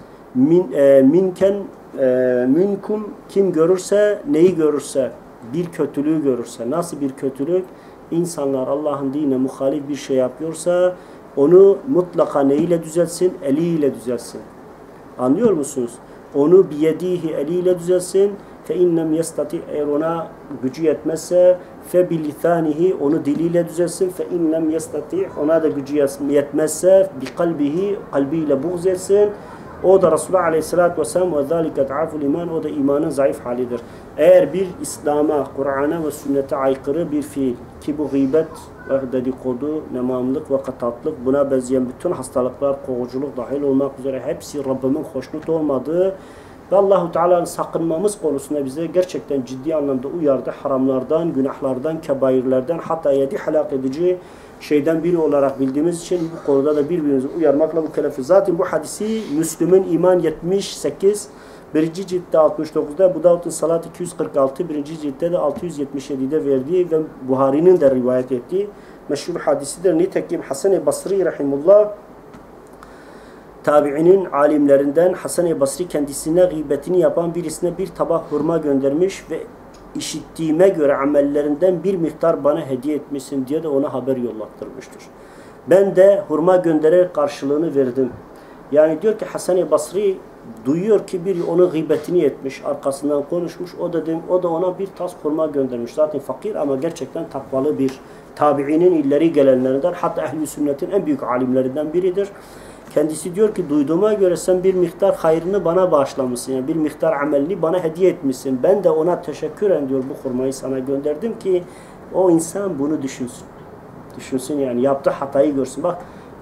[SPEAKER 1] minkum, kim görürse, neyi görürse, bir kötülüğü görürse. Nasıl bir kötülük? İnsanlar Allah'ın dinine muhalif bir şey yapıyorsa onu mutlaka neyle düzelsin? Eliyle düzelsin. Anlıyor musunuz? Onu biyedihi, eliyle düzelsin. Fe innem yestati, eğer ona gücü yetmezse fe bilisanihi, onu diliyle düzelsin. Fe innem yestati, ona da gücü yetmezse bi kalbihi, kalbiyle buğz etsin. O da Resulullah Aleyhisselatü Vesselam ve zâlike d'aful iman, o da imanın zayıf halidir. Eğer bir İslam'a, Kur'an'a ve sünnete aykırı bir fiil ki bu gıybet ve dedikodu, nemamlık ve katatlık, buna benzeyen bütün hastalıklar, kovuculuk dahil olmak üzere hepsi Rabbimin hoşnut olmadığı ve Allah-u Teala'nın sakınmamız konusunda bize gerçekten ciddi anlamda uyardı. Haramlardan, günahlardan, kebairlerden, hatta yedi helak edici şeyden biri olarak bildiğimiz için bu konuda da birbirimizi uyarmakla mükellefiz. Zaten bu hadisi Müslüm'ün İman 78, 1. ciltte 69'da, Ebu Davud'un Salat 246, 1. ciltte de 677'de verdiği ve Buhari'nin de rivayet ettiği meşhur hadisidir. Nitekim Hasan-ı Basri rahimullah, tabi'inin alimlerinden Hasan-ı Basri kendisine gıybetini yapan birisine bir tabak hurma göndermiş ve işittiğime göre amellerinden bir miktar bana hediye etmişsin diye de ona haber yollattırmıştır. Ben de hurma göndererek karşılığını verdim. Yani diyor ki Hasan-ı Basri duyuyor ki biri onun gıybetini etmiş, arkasından konuşmuş. O da ona bir tas hurma göndermiş. Zaten fakir ama gerçekten takvalı bir tabi'inin illeri gelenlerinden, hatta ehl-i sünnetin en büyük alimlerinden biridir. Kendisi diyor ki duyduğuma göre sen bir miktar hayrını bana bağışlamışsın. Yani bir miktar amelini bana hediye etmişsin. Ben de ona teşekküren diyor bu hurmayı sana gönderdim ki o insan bunu düşünsün. Düşünsün yani yaptığı hatayı görsün. Bak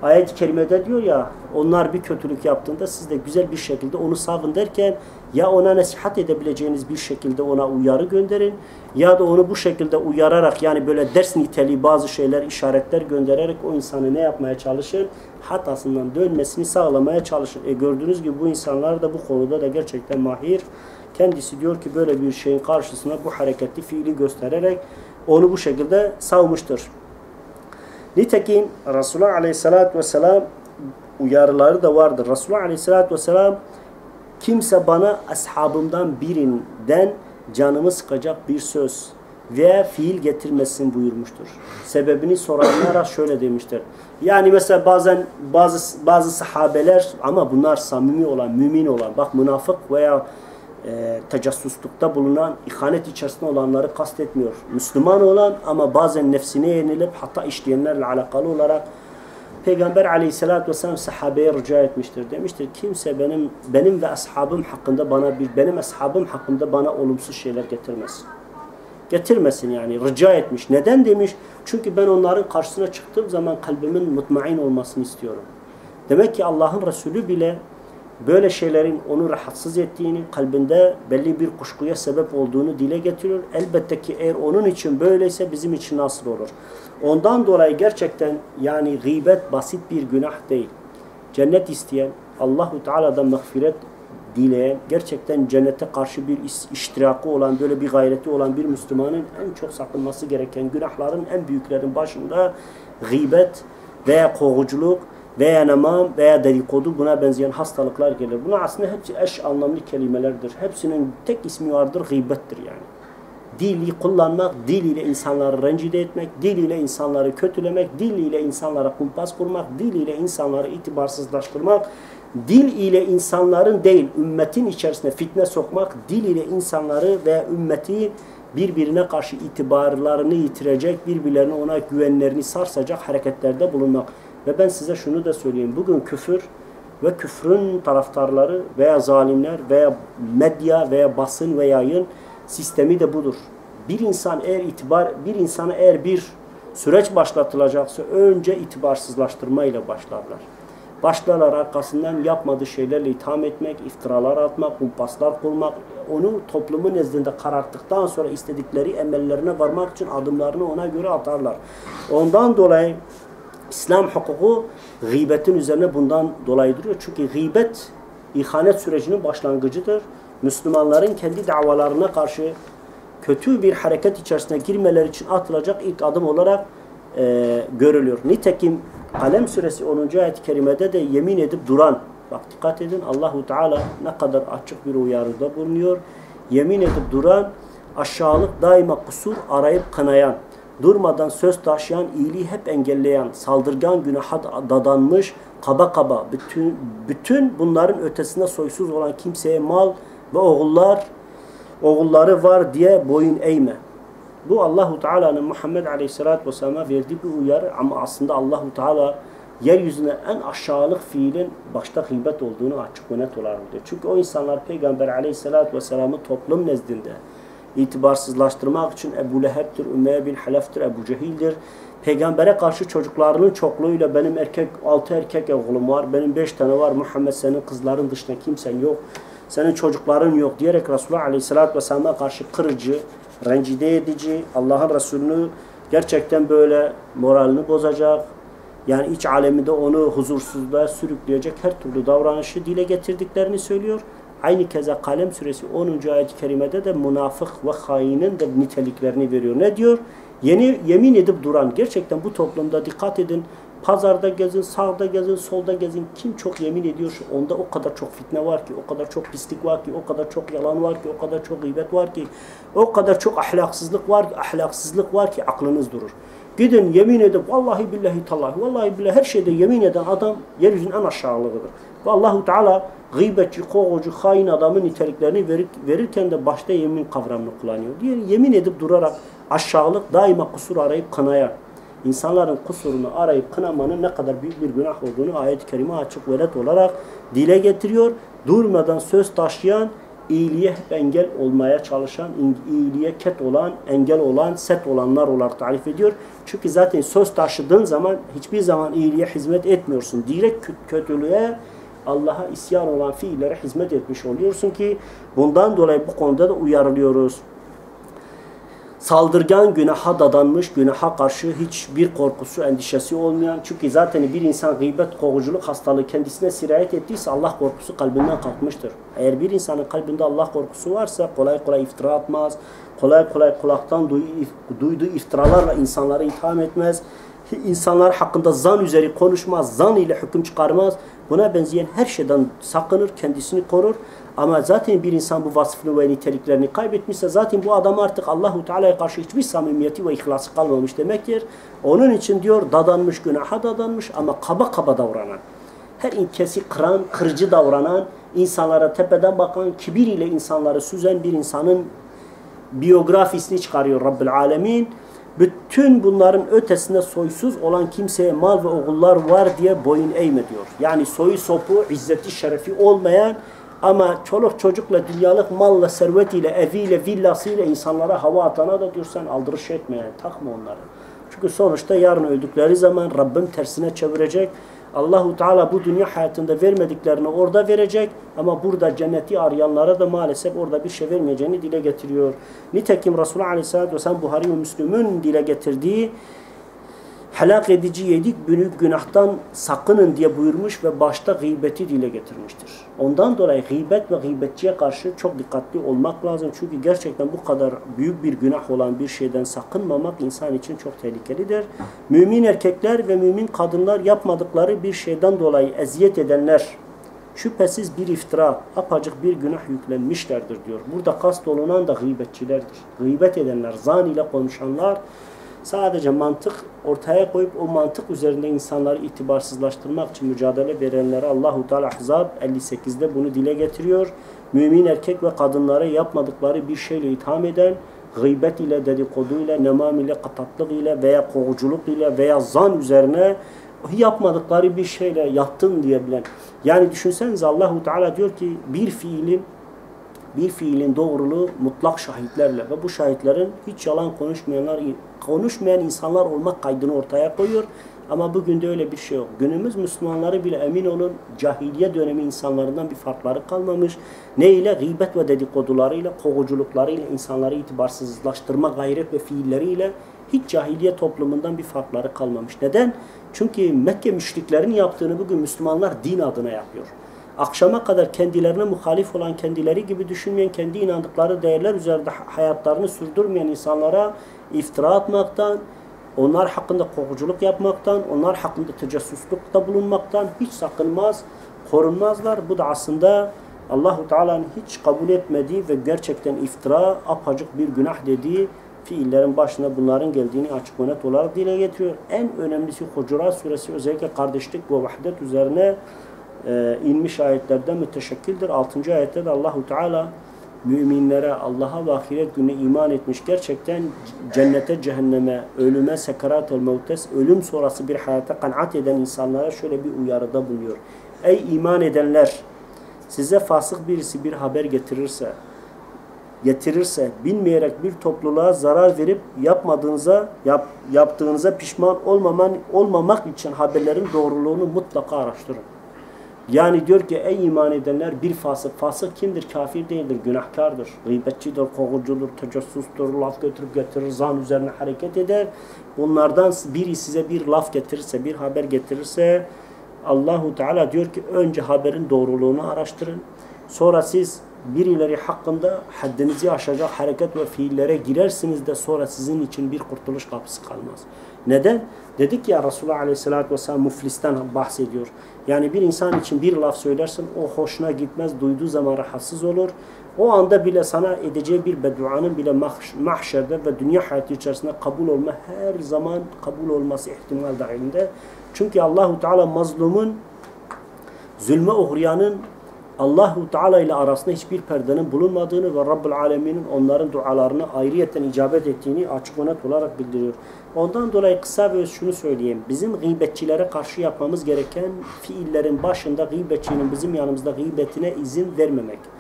[SPEAKER 1] Ayet-i kerimede diyor ya, onlar bir kötülük yaptığında siz de güzel bir şekilde onu savun derken, ya ona nasihat edebileceğiniz bir şekilde ona uyarı gönderin, ya da onu bu şekilde uyararak, yani böyle ders niteliği bazı şeyler, işaretler göndererek o insanı ne yapmaya çalışın? Hatasından dönmesini sağlamaya çalışın. Gördüğünüz gibi bu insanlar da bu konuda da gerçekten mahir. Kendisi diyor ki böyle bir şeyin karşısına bu hareketli fiili göstererek onu bu şekilde savmuştur. Nitekim Resulullah Aleyhisselatü Vesselam uyarıları da vardır. Resulullah Aleyhisselatü Vesselam kimse bana ashabımdan birinden canımı sıkacak bir söz veya fiil getirmesin buyurmuştur. Sebebini soranlara şöyle demiştir. Yani mesela bazen bazı sahabeler, ama bunlar samimi olan, mümin olan, bak münafık veya tecassuslukta bulunan, ihanet içerisinde olanları kastetmiyor. Müslüman olan ama bazen nefsine yenilip hata işleyenlerle alakalı olarak Peygamber Aleyhisselatü Vesselam sahabeye rica etmiştir. Demiştir, kimse benim ve ashabım hakkında benim ashabım hakkında bana olumsuz şeyler getirmesin. Getirmesin yani, rica etmiş. Neden demiş? Çünkü ben onların karşısına çıktığım zaman kalbimin mutmain olmasını istiyorum. Demek ki Allah'ın Resulü bile böyle şeylerin onu rahatsız ettiğini, kalbinde belli bir kuşkuya sebep olduğunu dile getiriyor. Elbette ki eğer onun için böyleyse bizim için nasıl olur? Ondan dolayı gerçekten yani gıybet basit bir günah değil. Cennet isteyen, Allahu Teala'dan mağfiret dileyen, gerçekten cennete karşı bir iştirakı olan, böyle bir gayreti olan bir Müslümanın en çok sakınması gereken günahların en büyüklerin başında gıybet veya kovuculuk veya namam veya dedikodu, buna benzeyen hastalıklar gelir. Buna aslında hepsi eş anlamlı kelimelerdir. Hepsinin tek ismi vardır, gıybettir yani. Dili kullanmak, dil ile insanları rencide etmek, dil ile insanları kötülemek, dil ile insanlara kumpas kurmak, dil ile insanları itibarsızlaştırmak, dil ile insanların değil, ümmetin içerisine fitne sokmak, dil ile insanları ve ümmeti birbirine karşı itibarlarını yitirecek, birbirlerine ona güvenlerini sarsacak hareketlerde bulunmak. Ve ben size şunu da söyleyeyim. Bugün küfür ve küfrün taraftarları veya zalimler veya medya veya basın ve yayın sistemi de budur. Bir insana eğer bir süreç başlatılacaksa önce itibarsızlaştırmayla başlarlar. Başlarlar arkasından yapmadığı şeylerle itham etmek, iftiralar atmak, kumpaslar kurmak, onu toplumun nezdinde kararttıktan sonra istedikleri emellerine varmak için adımlarını ona göre atarlar. Ondan dolayı İslam hukuku gıybetin üzerine bundan dolayı duruyor. Çünkü gıybet ihanet sürecinin başlangıcıdır. Müslümanların kendi davalarına karşı kötü bir hareket içerisine girmeleri için atılacak ilk adım olarak görülüyor. Nitekim Kalem suresi 10. ayet-i kerimede de yemin edip duran, bak dikkat edin, Allahu Teala ne kadar açık bir uyarıda bulunuyor. Yemin edip duran, aşağılık, daima kusur arayıp kınayan, durmadan söz taşıyan, iyiliği hep engelleyen, saldırgan, günaha dadanmış, kaba bütün bunların ötesinde soysuz olan kimseye mal ve oğulları var diye boyun eğme. Bu Allahu Teala'nın Muhammed Aleyhisselatü Vesselam'a verdiği bir uyarı, ama aslında Allahu Teala yeryüzüne en aşağılık fiilin başta gıybet olduğunu açık ve net olarak diyor. Çünkü o insanlar Peygamber Aleyhisselatü Vesselam'ı toplum nezdinde itibarsızlaştırmak için Ebu Leheb'tir, Ümeyye bin Halef'tir, Ebu Cehil'dir. Peygambere karşı çocuklarının çokluğuyla benim 6 erkek oğlum var, benim 5 tane var, Muhammed senin kızların dışında kimsen yok, senin çocukların yok diyerek Resulullah Aleyhisselatü Vesselam'a karşı kırıcı, rencide edici, Allah'ın Resulü'nü gerçekten böyle moralini bozacak, yani iç aleminde onu huzursuzluğa sürükleyecek her türlü davranışı dile getirdiklerini söylüyor. Aynı keza Kalem suresi 10. ayet-i kerimede de münafık ve hainin de niteliklerini veriyor. Ne diyor? Yemin edip duran, gerçekten bu toplumda dikkat edin, pazarda gezin, sağda gezin, solda gezin, kim çok yemin ediyor, onda o kadar çok fitne var ki, o kadar çok pislik var ki, o kadar çok yalan var ki, o kadar çok gıybet var ki, o kadar çok ahlaksızlık var ki aklınız durur. Gidin yemin edip vallahi billahi tallahi, vallahi billahi her şeyde yemin eden adam yeryüzünün en aşağılığıdır. Ve Allahu Teala gıybetçi, kovucu, hain adamın niteliklerini verirken de başta yemin kavramını kullanıyor. Diğer yemin edip durarak aşağılık, daima kusur arayıp kınayan, İnsanların kusurunu arayıp kınamanın ne kadar büyük bir günah olduğunu ayet-i kerime açık ve net olarak dile getiriyor. Durmadan söz taşıyan, iyiliğe hep engel olmaya çalışan, iyiliğe ket olan, engel olan, set olanlar olarak tarif ediyor. Çünkü zaten söz taşıdığın zaman hiçbir zaman iyiliğe hizmet etmiyorsun. Direkt kötülüğe, Allah'a isyan olan fiillere hizmet etmiş oluyorsun ki bundan dolayı bu konuda da uyarılıyoruz. Saldırgan, günaha dadanmış, günaha karşı hiçbir korkusu, endişesi olmayan, çünkü zaten bir insan gıybet, kovuculuk hastalığı kendisine sirayet ettiyse Allah korkusu kalbinden kalkmıştır. Eğer bir insanın kalbinde Allah korkusu varsa kolay kolay iftira atmaz, kolay kolay kulaktan duyduğu iftiralarla insanları itham etmez, insanlar hakkında zan üzeri konuşmaz, zan ile hüküm çıkarmaz. Buna benzeyen her şeyden sakınır, kendisini korur. Ama zaten bir insan bu vasfını ve niteliklerini kaybetmişse zaten bu adam artık Allahu Teala'ya karşı hiçbir samimiyeti ve ihlası kalmamış demektir. Onun için diyor dadanmış, günaha dadanmış ama kaba kaba davranan, her inkesi kıran, kırıcı davranan, insanlara tepeden bakan, kibir ile insanları süzen bir insanın biyografisini çıkarıyor Rabbül Alemin. Bütün bunların ötesinde soysuz olan kimseye mal ve oğullar var diye boyun eğme diyor. Yani soyu sopu, izzeti şerefi olmayan ama çoluk çocukla, dünyalık malla, servetiyle, eviyle, villasıyla insanlara hava atana da diyor sen aldırış etme yani, takma onları. Çünkü sonuçta yarın öldükleri zaman Rabbim tersine çevirecek. Allahu Teala bu dünya hayatında vermediklerini orada verecek ama burada cenneti arayanlara da maalesef orada bir şey vermeyeceğini dile getiriyor. Nitekim Resulullah Aleyhisselatü Vesselam Buhari ve Müslüm'ün dile getirdiği helak edici 7 büyük günahtan sakının diye buyurmuş ve başta gıybeti dile getirmiştir. Ondan dolayı gıybet ve gıybetçiye karşı çok dikkatli olmak lazım. Çünkü gerçekten bu kadar büyük bir günah olan bir şeyden sakınmamak insan için çok tehlikelidir. Mümin erkekler ve mümin kadınlar yapmadıkları bir şeyden dolayı eziyet edenler şüphesiz bir iftira, apacık bir günah yüklenmişlerdir diyor. Burada kast olunan da gıybetçilerdir. Gıybet edenler, zan ile konuşanlar, sadece mantık ortaya koyup o mantık üzerinde insanları itibarsızlaştırmak için mücadele verenlere Allahu Teala Ahzab 58'de bunu dile getiriyor. Mümin erkek ve kadınlara yapmadıkları bir şeyle itham eden, gıybet ile, dedikodu ile, nemam ile, katatlık ile veya kovuculuk ile veya zan üzerine yapmadıkları bir şeyle yaptın diyebilen. Yani düşünsenize Allahu Teala diyor ki bir fiilin doğruluğu mutlak şahitlerle ve bu şahitlerin hiç yalan konuşmayan insanlar olmak kaydını ortaya koyuyor. Ama bugün de öyle bir şey yok. Günümüz Müslümanları bile emin olun cahiliye dönemi insanlarından bir farkları kalmamış. Ne ile? Gıybet ve dedikodularıyla, kovuculuklarıyla, insanları itibarsızlaştırma gayret ve fiilleriyle hiç cahiliye toplumundan bir farkları kalmamış. Neden? Çünkü Mekke müşriklerin yaptığını bugün Müslümanlar din adına yapıyor. Akşama kadar kendilerine muhalif olan, kendileri gibi düşünmeyen, kendi inandıkları değerler üzerinde hayatlarını sürdürmeyen insanlara iftira atmaktan, onlar hakkında kovuculuk yapmaktan, onlar hakkında tecessüslükte bulunmaktan hiç sakınmaz, korunmazlar. Bu da aslında Allahu Teala'nın hiç kabul etmediği ve gerçekten iftira, apacık bir günah dediği fiillerin başına bunların geldiğini açık ve net olarak dile getiriyor. En önemlisi Hucurat Suresi özellikle kardeşlik ve vahdet üzerine inmiş ayetlerden müteşekkildir. 6. ayette de Allahu Teala müminlere, Allah'a ve ahiret gününe iman etmiş, gerçekten cennete, cehenneme, ölüme, sekarat-ül mevtes, ölüm sonrası bir hayata kanaat eden insanlara şöyle bir uyarıda bulunuyor. Ey iman edenler! Size fasık birisi bir haber getirirse, bilmeyerek bir topluluğa zarar verip yaptığınıza pişman olmamak için haberlerin doğruluğunu mutlaka araştırın. Yani diyor ki ey iman edenler, bir fasık. Fasık kimdir? Kafir değildir, günahkardır. Gıybetçidir, kovucudur, tecessüstür, laf götürüp getirir, zan üzerine hareket eder. Bunlardan biri size bir laf getirirse, bir haber getirirse Allahu Teala diyor ki önce haberin doğruluğunu araştırın. Sonra siz birileri hakkında haddinizi aşacak hareket ve fiillere girersiniz de sonra sizin için bir kurtuluş kapısı kalmaz. Neden? Dedik ya Resulullah Aleyhisselatü Vesselam müflisten bahsediyor. Yani bir insan için bir laf söylersin, o hoşuna gitmez, duyduğu zaman rahatsız olur. O anda bile sana edeceği bir bedduanın bile mahşerde ve dünya hayatı içerisinde kabul olma, her zaman kabul olması ihtimal dahilinde. Çünkü Allahu Teala mazlumun, zulme uğrayanın Allahu Teala ile arasında hiçbir perdenin bulunmadığını ve Rabbul Alemin'in onların dualarını ayrıyeten icabet ettiğini açık ve net olarak bildiriyor. Ondan dolayı kısa ve şunu söyleyeyim. Bizim gıybetçilere karşı yapmamız gereken fiillerin başında gıybetçinin bizim yanımızda gıybetine izin vermemek.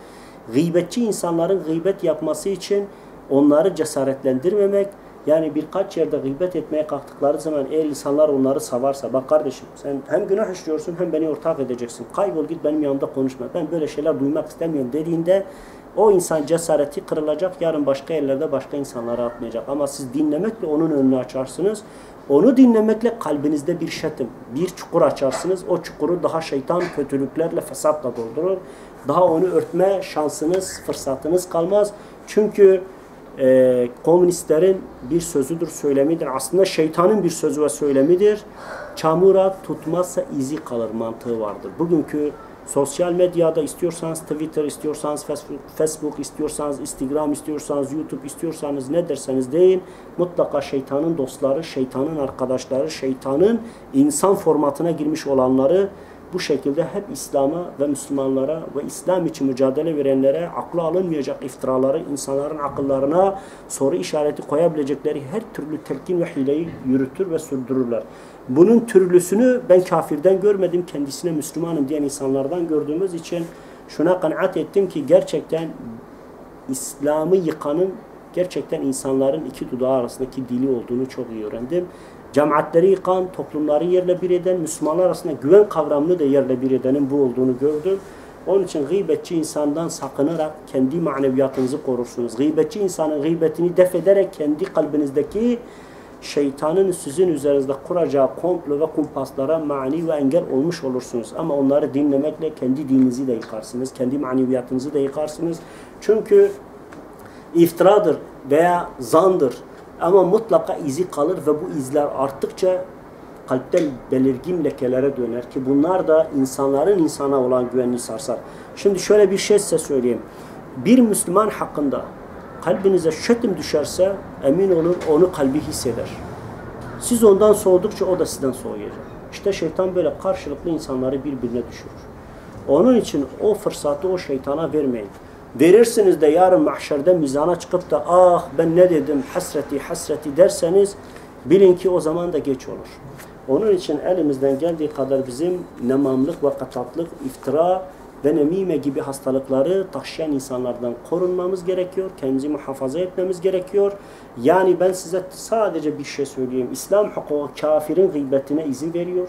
[SPEAKER 1] Gıybetçi insanların gıybet yapması için onları cesaretlendirmemek, yani birkaç yerde gıybet etmeye kalktıkları zaman eğer insanlar onları savarsa, bak kardeşim sen hem günah işliyorsun hem beni ortak edeceksin, kaybol git benim yanımda konuşma, ben böyle şeyler duymak istemiyorum dediğinde o insan cesareti kırılacak, yarın başka yerlerde başka insanlara atmayacak. Ama siz dinlemekle onun önünü açarsınız. Onu dinlemekle kalbinizde bir şetim, bir çukur açarsınız. O çukuru daha şeytan kötülüklerle, fesatla doldurur. Daha onu örtme şansınız, fırsatınız kalmaz. Çünkü komünistlerin bir sözüdür, söylemidir. Aslında şeytanın bir sözü ve söylemidir. Çamura tutmazsa izi kalır mantığı vardır. Bugünkü sosyal medyada istiyorsanız Twitter, istiyorsanız Facebook, istiyorsanız Instagram, istiyorsanız YouTube, istiyorsanız ne derseniz deyin, mutlaka şeytanın dostları, şeytanın arkadaşları, şeytanın insan formatına girmiş olanları bu şekilde hep İslam'a ve Müslümanlara ve İslam için mücadele verenlere aklı alınmayacak iftiraları, insanların akıllarına soru işareti koyabilecekleri her türlü telkin ve hileyi yürütür ve sürdürürler. Bunun türlüsünü ben kafirden görmedim, kendisine Müslümanım diyen insanlardan gördüğümüz için şuna kanaat ettim ki gerçekten İslam'ı yıkanın gerçekten insanların iki dudağı arasındaki dili olduğunu çok iyi öğrendim. Cemaatleri yıkan, toplumları yerle bir eden, Müslümanlar arasında güven kavramını da yerle bir edenin bu olduğunu gördüm. Onun için gıybetçi insandan sakınarak kendi maneviyatınızı korursunuz. Gıybetçi insanın gıybetini def ederek kendi kalbinizdeki şeytanın sizin üzerinizde kuracağı komplo ve kumpaslara mani ve engel olmuş olursunuz. Ama onları dinlemekle kendi dininizi de yıkarsınız, kendi maneviyatınızı da yıkarsınız. Çünkü iftiradır veya zandır. Ama mutlaka izi kalır ve bu izler arttıkça kalpten belirgin lekelere döner ki bunlar da insanların insana olan güvenini sarsar. Şimdi şöyle bir şey size söyleyeyim. Bir Müslüman hakkında kalbinize şetim düşerse emin olun onu kalbi hisseder. Siz ondan soğudukça o da sizden soğuyacak. İşte şeytan böyle karşılıklı insanları birbirine düşürür. Onun için o fırsatı o şeytana vermeyin. Verirsiniz de yarın mahşerde mizana çıkıp da ah ben ne dedim hasreti hasreti derseniz bilin ki o zaman da geç olur. Onun için elimizden geldiği kadar bizim nemamlık ve katatlık, iftira ve nemime gibi hastalıkları taşıyan insanlardan korunmamız gerekiyor. Kendimizi muhafaza etmemiz gerekiyor. Yani ben size sadece bir şey söyleyeyim. İslam hukuku kafirin gıybetine izin veriyor.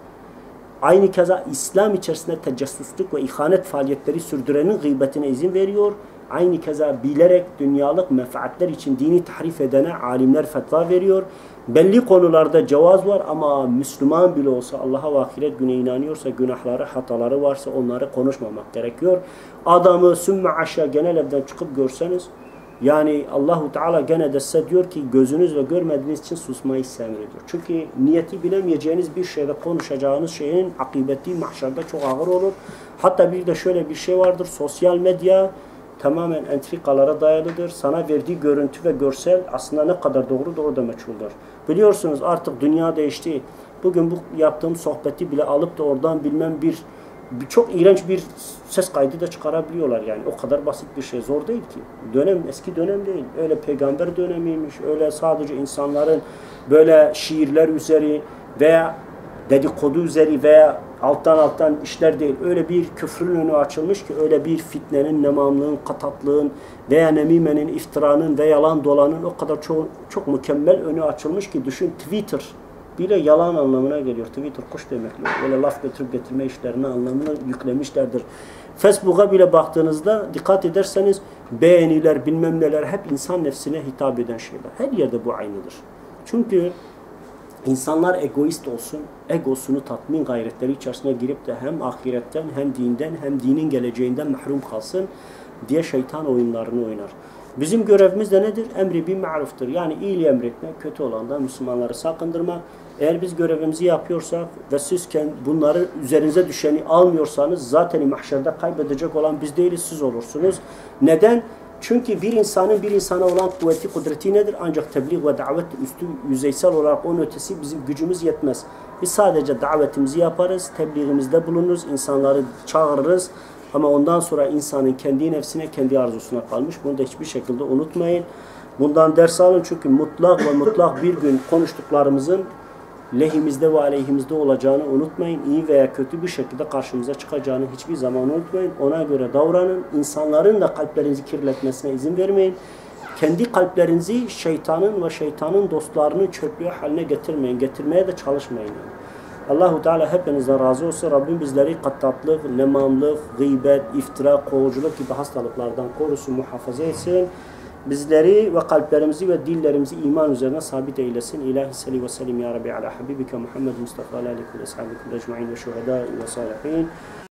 [SPEAKER 1] Aynı keza İslam içerisinde tecessüslük ve ihanet faaliyetleri sürdürenin gıybetine izin veriyor. Aynı keza bilerek dünyalık menfaatler için dini tahrif edene alimler fetva veriyor. Belli konularda cevaz var ama Müslüman bile olsa Allah'a ve ahiret güne inanıyorsa günahları, hataları varsa onları konuşmamak gerekiyor. Adamı sümme aşağı genel evden çıkıp görseniz yani Allahu Teala gene de size diyor ki gözünüzle görmediğiniz için susmayı emrediyor. Çünkü niyeti bilemeyeceğiniz bir şeyde konuşacağınız şeyin akıbeti mahşerde çok ağır olur. Hatta bir de şöyle bir şey vardır. Sosyal medya tamamen entrikalara dayalıdır. Sana verdiği görüntü ve görsel aslında ne kadar doğru da meçhuldür. Biliyorsunuz artık dünya değişti. Bugün bu yaptığım sohbeti bile alıp da oradan bilmem çok iğrenç bir ses kaydı da çıkarabiliyorlar yani. O kadar basit bir şey. Zor değil ki. Dönem eski dönem değil. Öyle peygamber dönemiymiş. Öyle sadece insanların böyle şiirler üzeri veya dedikodu üzeri veya alttan işler değil. Öyle bir küfrün önü açılmış ki öyle bir fitnenin, nemamlığın, katatlığın veya nemimenin, iftiranın ve yalan dolanın o kadar çok mükemmel önü açılmış ki düşün Twitter bile yalan anlamına geliyor. Twitter kuş demekle. Böyle laf götürüp getirme işlerine anlamını yüklemişlerdir. Facebook'a bile baktığınızda dikkat ederseniz beğeniler bilmem neler hep insan nefsine hitap eden şeyler. Her yerde bu aynıdır. Çünkü İnsanlar egoist olsun, egosunu tatmin gayretleri içerisine girip de hem ahiretten hem dinden hem dinin geleceğinden mahrum kalsın diye şeytan oyunlarını oynar. Bizim görevimiz de nedir? Emri bil ma'ruftur. Yani iyiliği emretmek, kötü olandan Müslümanları sakındırmak. Eğer biz görevimizi yapıyorsak ve siz bunları üzerinize düşeni almıyorsanız zaten mahşerde kaybedecek olan biz değiliz, siz olursunuz. Neden? Çünkü bir insanın bir insana olan kuvveti, kudreti nedir? Ancak tebliğ ve davet üstü yüzeysel olarak onun ötesi bizim gücümüz yetmez. Biz sadece davetimizi yaparız, tebliğimizde bulunuruz, insanları çağırırız. Ama ondan sonra insanın kendi nefsine, kendi arzusuna kalmış. Bunu da hiçbir şekilde unutmayın. Bundan ders alın çünkü mutlak ve mutlak bir gün konuştuklarımızın lehimizde ve aleyhimizde olacağını unutmayın. İyi veya kötü bir şekilde karşımıza çıkacağını hiçbir zaman unutmayın. Ona göre davranın. İnsanların da kalplerinizi kirletmesine izin vermeyin. Kendi kalplerinizi şeytanın ve şeytanın dostlarının çöplüğü haline getirmeyin. Getirmeye de çalışmayın. Allahu Teala hepinizden razı olsun. Rabbim bizleri kattatlık, nemamlık, gıybet, iftira, kovuculuk gibi hastalıklardan korusun, muhafaza etsin. Bizleri ve kalplerimizi ve dillerimizi iman üzerine sabit eylesin. İlahi salli ve sellim ya Rabbi ala habibike Muhammed Mustafa ala alihi ve sahibihi ecmaîn ve şuhedâi ve salihin.